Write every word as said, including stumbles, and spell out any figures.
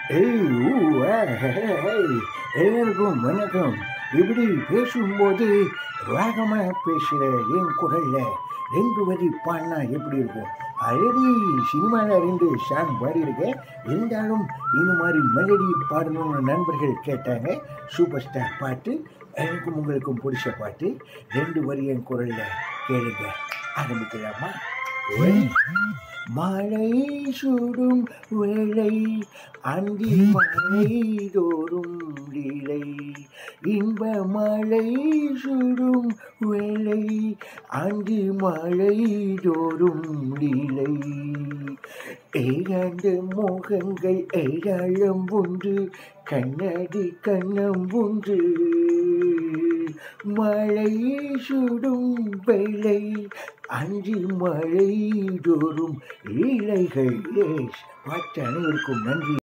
ஏய் ஊ ஆ, ஹே, ஹே, எல்லாருக்கும் வணக்கம். இப்படி பேசும்போது வேகமாக பேசுகிற என் குரல்ல ரெண்டு வரி பாடினா எப்படி இருக்கும்? ஆல்ரெடி சினிமாவில் ரெண்டு சாங் பாடியிருக்கேன். இருந்தாலும் இந்த மாதிரி மெலடி பாடணும்னு நண்பர்கள் கேட்டாங்க. சூப்பர் ஸ்டார் பாட்டு, எனக்கும் உங்களுக்கும் பிடிச்ச பாட்டு. ரெண்டு வரி என் குரல்ல கேளுங்க. ஆரம்பிக்கலாமா? ஒய். மழை சுடும் வேளை அந்தி மழை தோறும் லீலை, இன்ப மழை சுடும் வேளை அந்தி மழை தோறும் லீலை, இரண்டு முகங்கள் ஏராளம் ஒன்று, கண்ணடி கண்ணம் ஒன்று, மழை சுடும் வேளை அஞ்சி மழை தோறும் லீலைகள். பாட்டு அனைவருக்கும் நன்றி.